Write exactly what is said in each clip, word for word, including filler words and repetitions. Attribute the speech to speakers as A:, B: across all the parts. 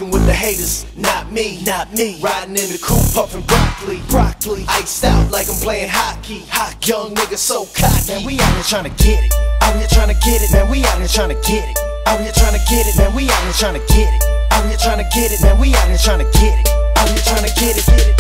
A: Fucking with the haters, not me, not me. Riding in the coupe, puffin' broccoli, broccoli. Iced out like I'm playing hockey. Hot young nigga so cocky. Man, we out here tryna get it. Out here tryna get it, man, we out here tryna get it. Out here tryna get it, man, we out here tryna get it. Out here tryna get it, man, we out here tryna get it. Out here tryna get it, get it.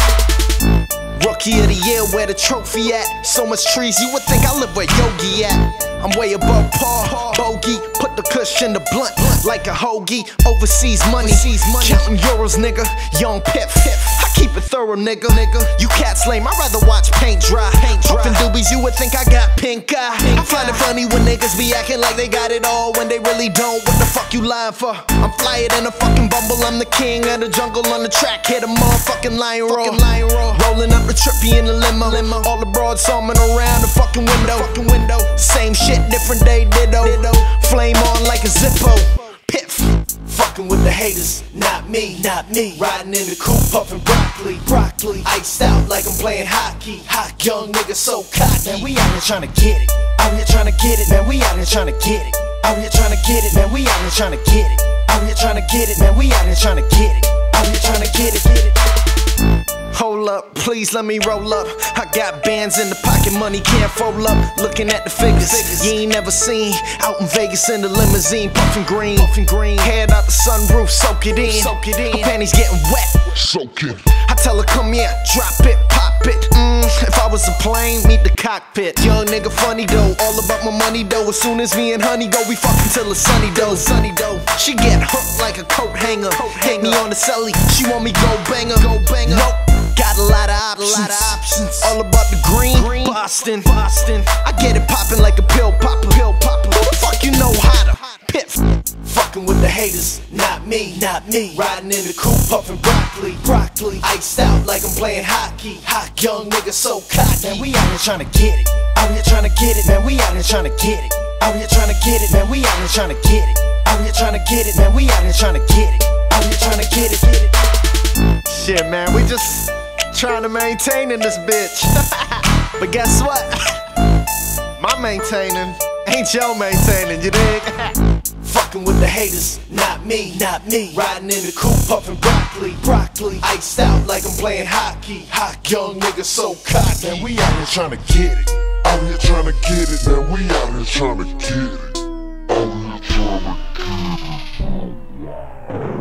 A: Rookie of the year, where the trophy at? So much trees, you would think I live where Yogi at. I'm way above par, bogey. Put the kush in the blunt like a hoagie. Overseas money, counting euros, nigga. Young Pip, I keep it thorough, nigga. You cats lame, I'd rather watch paint dry. Puffin' doobies, you would think I got pink eye. I find it funny when niggas be acting like they got it all when they really don't. What the fuck you lying for? I'm flyer than a fucking bumble. I'm the king of the jungle on the track. Hit a motherfucking lion roll. Rolling up the trippy in the limo. All the broads sawing around the fucking window. Same shit, different day, ditto. Flame on like a Zippo. Piff. Fucking with the haters, not me, not me. Riding in the coupe, puffin' broccoli, broccoli. Iced out like I'm playing hockey. Hot young nigga so cocky. Man, we out here tryna get it. Out here tryna get it, man, we out here tryna get it. Out here tryna get it, man, we out here tryna get it. Out here tryna get it, man, we out here tryna get it. Out here tryna get it, get it. Hold up, please let me roll up. I got bands in the pocket, money can't fold up. Looking at the figures, you ain't never seen. Out in Vegas in the limousine, puffin' green. Head out the sunroof, soak it in. Her panties getting wet,
B: Soak it.
A: I tell her come here, drop it, pop it. Mm, if I was a plane, meet the cockpit. Young nigga funny though, all about my money though. As soon as me and honey go, we fucking till it's sunny though. Sunny though. She get hooked like a coat hanger. Hit me on the celly, she want me go banger. Go banger. Nope. Got a lot of options, lot of options. All about the green, green. Boston, Boston. I get it poppin' like a pill popper, pill popper. Who the fuck you know how to piff? Fucking with the haters, not me, not me. Riding in the coupe, puffin' broccoli, broccoli. Iced out like I'm playing hockey. Hot young nigga so cocky. Man, we out here tryna get it. Out here tryna get it, man, we out here tryna get it. Out here tryna get it, man, we out here tryna get it. Out here tryna get it, man, we out here tryna get it. Out here tryna get it, get it. Shit, man, we just trying to maintain in this bitch. But guess what? My maintaining ain't your maintaining, you dig? Fucking with the haters, not me, not me. Riding in the coupe, puffin' broccoli, broccoli. Iced out like I'm playing hockey. Hot young nigga so cocky.
B: Man, we out here tryna get it. Out here tryna get it. Man, we out here tryna get it. Out here tryna get it.